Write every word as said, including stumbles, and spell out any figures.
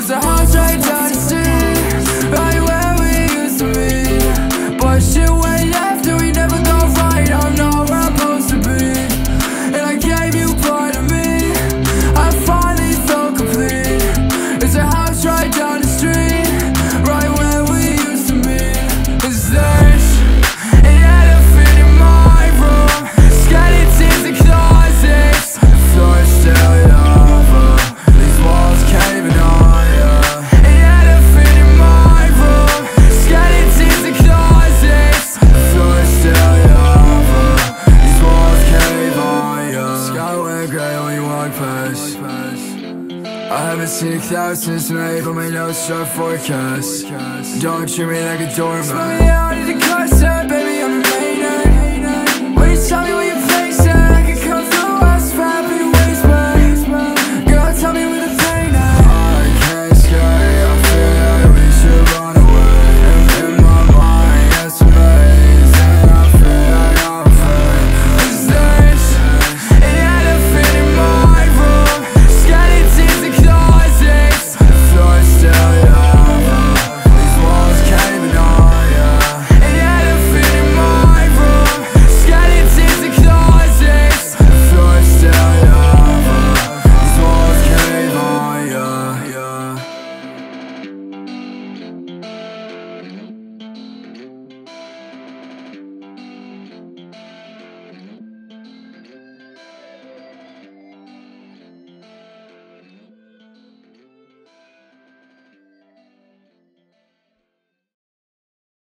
There's a house right down the street, right where we used to be. But shit went left and we never got right. I'm not where I'm supposed to be, and I gave you part of me. I finally felt complete. There's a house right down the street, right where we used to be. Cause there's an elephant in my room, skeletons in closets, the floor's still lava, these walls caving on ya. An elephant in my room, skeletons in closets, the floor's still lava, these walls cave on ya. Sky went grey when you walk past. I haven't seen a cloud since May, but my notes are forecast. Don't treat me like a doormat. Smell me out of the closet.